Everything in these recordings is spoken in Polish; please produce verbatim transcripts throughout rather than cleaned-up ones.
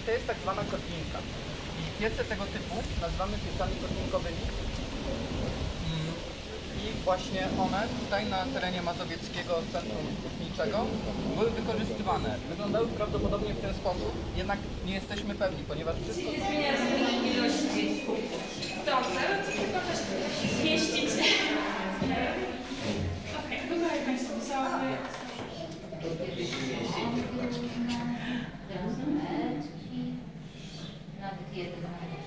to jest tak zwana kotlinka. I piece tego typu nazywamy piecami kotlinkowymi. I właśnie one tutaj na terenie Mazowieckiego Centrum Hutniczego były wykorzystywane. Wyglądały prawdopodobnie w ten sposób, jednak nie jesteśmy pewni, ponieważ wszystko... Nie zmienia ilości dobrze, tylko też zmieścić. Okej, wyglądają Państwo wzory. Nawet jeden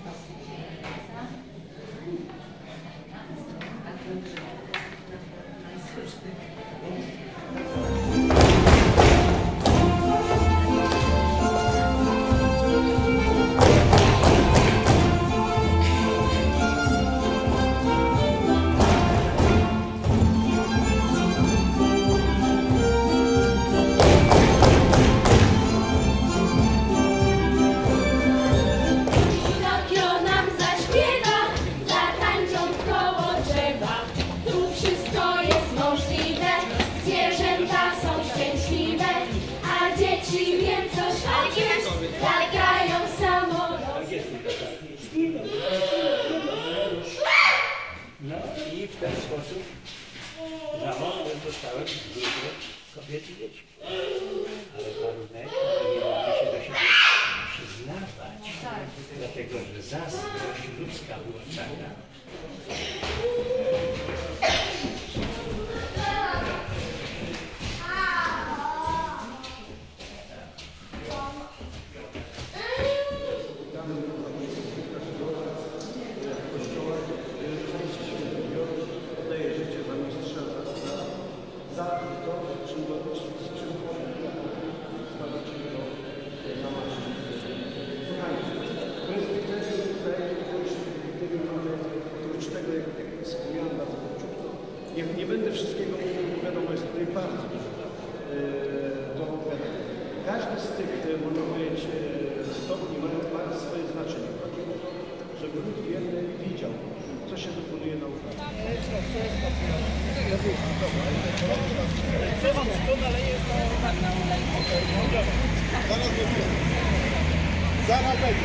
No i w ten sposób zamówiłem, dostałem grupę kobiet i dzieci. Ale warunek, nie mogli się do siebie przyznawać, dlatego że zazdrość ludzka była taka. Nie, nie będę wszystkiego mówił, bo wiadomo, jest tutaj bardzo dużo do opowiadania. Każdy z tych, można powiedzieć, stopni ma, ma swoje znaczenie. Chodzi o to, żeby lud wierny widział, co się dokonuje na uprawie. Zaraz będzie.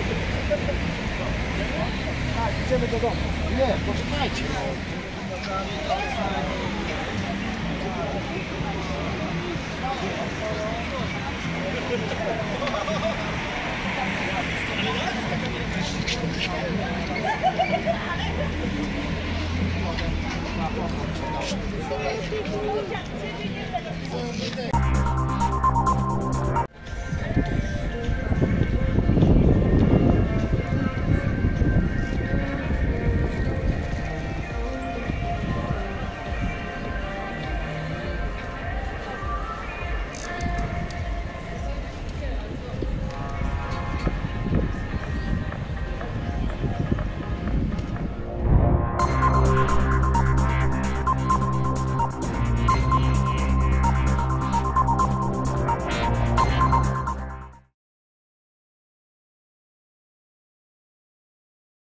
Tak, idziemy do domu. Nie, poczekajcie. Thank you.